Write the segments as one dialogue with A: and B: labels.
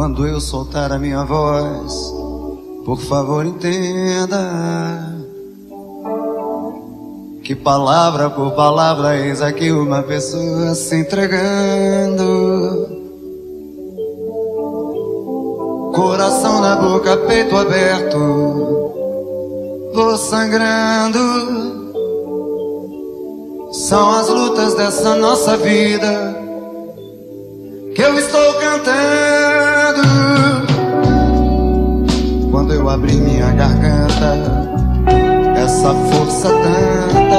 A: Quando eu soltar a minha voz, por favor entenda que palavra por palavra eis aqui uma pessoa se entregando. Coração na boca, peito aberto, vou sangrando. São as lutas dessa nossa vida que eu estou cantando. Quando eu abri minha garganta, essa força tanta,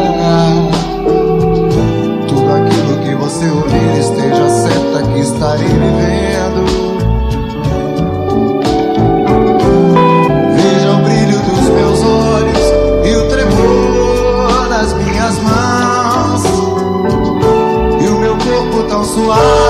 A: tudo aquilo que você ouvir esteja certa que estarei vivendo. Veja o brilho dos meus olhos e o tremor das minhas mãos, e o meu corpo tão suave